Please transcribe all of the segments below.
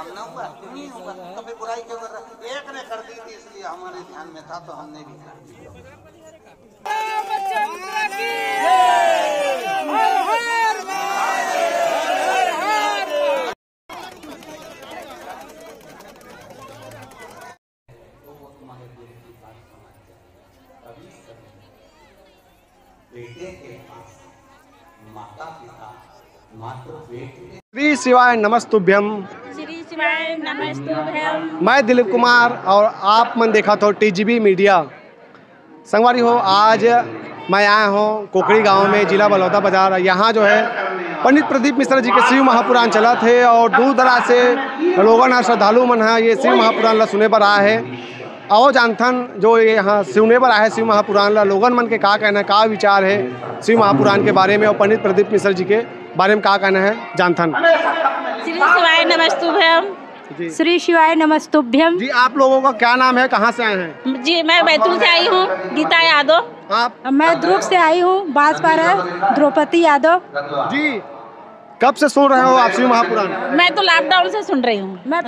काम ना हुआ तुम ही होगा, तो फिर बुराई क्यों कर रहा? एक ने कर दी थी इसलिए हमारे ध्यान में था तो हमने भी कर दिया। बेटे के पास माता पिता मात्र बेटे। श्री शिवाय नमस्तुभ्यम। श्री शिवाय नमस्तुभ्यम। मैं दिलीप कुमार और आप मन देखा तो टीजीबी मीडिया। संगवारी हो, आज मैं आया हूँ कोकड़ी गांव में, जिला बलौदा बाजार। यहाँ जो है पंडित प्रदीप मिश्रा जी के शिव महापुराण चला थे और दूर दराज से लोगों श्रद्धालु मन है ये शिव महापुराण ला सुने पर आए है। आओ जानथन जो ये यहाँ सुने पर आए शिव महापुराण ला लोगन मन के का कहना है, का विचार है शिव महापुराण के बारे में और पंडित प्रदीप मिश्रा जी के बारे में का कहना है, जानथन। श्री शिवाय नमस्तुभ्यम। श्री शिवाय नमस्तुभ्यम। जी आप लोगों का क्या नाम है, कहाँ से आए हैं? जी मैं बैतूल से आई हूँ, गीता यादव। आप? मैं दुर्ग से आई हूँ, बांसपाड़ा, द्रौपदी यादव। जी कब से सुन रहे हो आप शिव महापुराण? मैं तो लॉकडाउन से सुन रही हूँ। मैं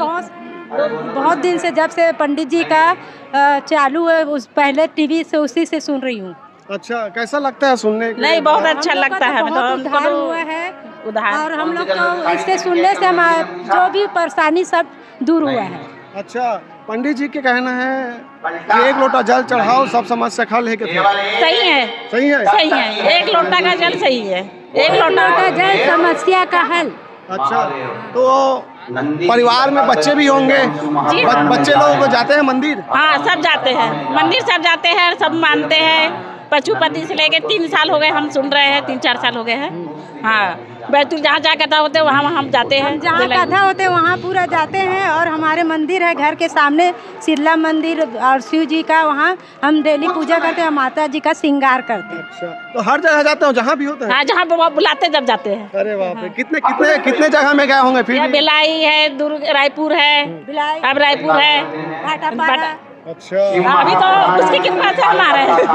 बहुत दिन से, जब से पंडित जी का चालू है उस पहले टीवी से उसी से सुन रही हूँ। अच्छा, कैसा लगता है सुनने के? नहीं, बहुत अच्छा लगता है। उद्धार हुआ है उद्धार, और हम लोग को इससे सुनने से हमारा जो भी परेशानी सब दूर हुआ है। अच्छा, पंडित जी के कहना है कि एक लोटा जल चढ़ाओ सब समस्या खल है। सही है, सही है, सही है। एक लोटा का जल सही है, एक लोटा जल समस्या का हल। अच्छा, तो परिवार में बच्चे भी होंगे? बच्चे लोग जाते हैं मंदिर? हाँ, सब जाते हैं मंदिर, सब जाते हैं, सब मानते हैं। पशुपति से लेके 3 साल हो गए हम सुन रहे हैं, 3-4 साल हो गए हैं। हाँ, बैतूल जहाँ कथा होते हैं वहाँ हम जाते हैं, जहाँ कथा होते हैं वहाँ पूरा जाते हैं। और हमारे मंदिर है घर के सामने, शीतला मंदिर और शिव जी का, वहाँ हम डेली पूजा करते हैं, माता जी का श्रृंगार करते हैं। अच्छा, तो हर जगह जाते हो जहाँ भी होता है? हाँ, जहाँ पे बुलाते जब जाते हैं। अरे बाप रे, कितने जगह में गए होंगे फिर? बिलाई है, दुर्ग, रायपुर है, अब रायपुर है, अच्छा, अभी तो उसकी कृपा से हम आ रहे हैं।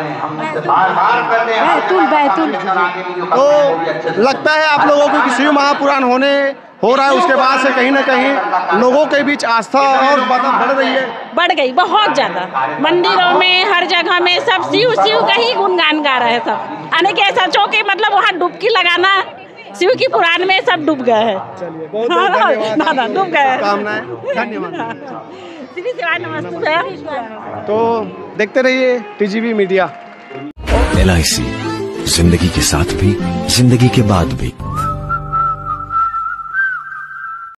बैतूल। तो लगता है आप लोगों को कि शिव महापुराण हो रहा है, उसके बाद से कहीं ना कहीं लोगों के बीच आस्था और बढ़ रही है? बढ़ गई बहुत ज्यादा। मंदिरों में, हर जगह में सब शिव का ही गुणगान गा रहे हैं सब। आने के सोचो कि मतलब वहाँ डुबकी लगाना, शिव की पुराण में सब डूब गए हैं। चलिए, बहुत धन्यवाद, डूब गए, धन्यवाद। श्री शिवाय नमस्तुभ्यम। तो देखते रहिए टीजीबी मीडिया। LIC, जिंदगी के साथ भी, जिंदगी के बाद भी।